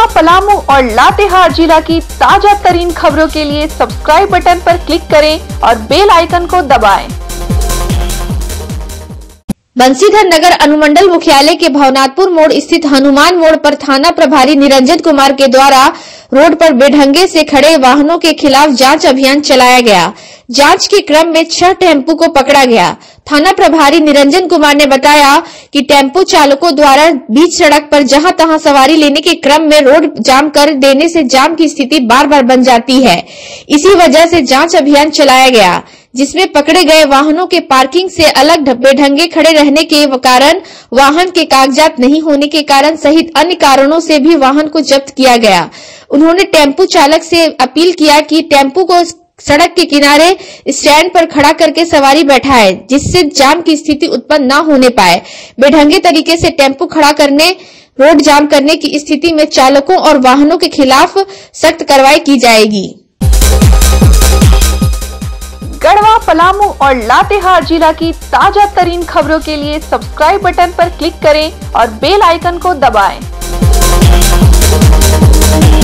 गढ़वा, पलामू और लातेहार जिला की ताजा तरीन खबरों के लिए सब्सक्राइब बटन पर क्लिक करें और बेल आइकन को दबाएं। बंसीधर नगर अनुमंडल मुख्यालय के भवनाथपुर मोड़ स्थित हनुमान मोड़ पर थाना प्रभारी निरंजन कुमार के द्वारा रोड पर बेढंगे से खड़े वाहनों के खिलाफ जांच अभियान चलाया गया। जांच के क्रम में 6 टेम्पो को पकड़ा गया। थाना प्रभारी निरंजन कुमार ने बताया कि टेम्पो चालकों द्वारा बीच सड़क पर जहां तहां सवारी लेने के क्रम में रोड जाम कर देने से जाम की स्थिति बार बार बन जाती है। इसी वजह से जांच अभियान चलाया गया, जिसमें पकड़े गए वाहनों के पार्किंग से अलग बेढंगे खड़े रहने के कारण, वाहन के कागजात नहीं होने के कारण सहित अन्य कारणों से भी वाहन को जब्त किया गया। उन्होंने टेम्पो चालक से अपील किया कि टेम्पो को सड़क के किनारे स्टैंड पर खड़ा करके सवारी बैठाए, जिससे जाम की स्थिति उत्पन्न न होने पाए। बेढंगे तरीके से टेम्पो खड़ा करने, रोड जाम करने की स्थिति में चालकों और वाहनों के खिलाफ सख्त कार्रवाई की जाएगी। गढ़वा, पलामू और लातेहार जिला की ताजा तरीन खबरों के लिए सब्सक्राइब बटन पर क्लिक करें और बेल आइकन को दबाएं।